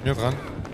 Hier dran.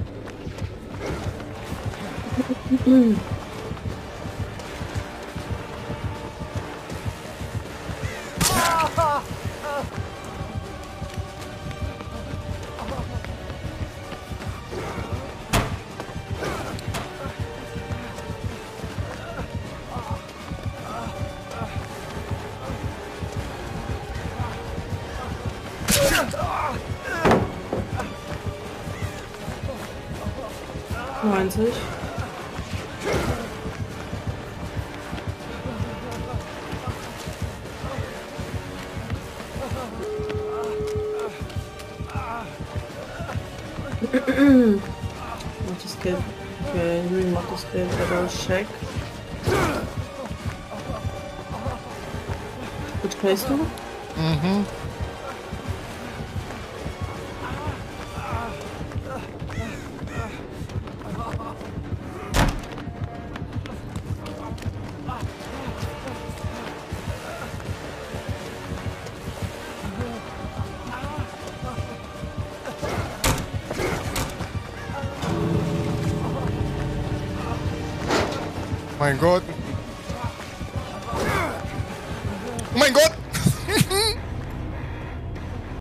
Neunzig. Macht das Geld. Okay, Juli macht das Geld, aber check. Which place du? Mhm. Mein Gott. Oh mein Gott!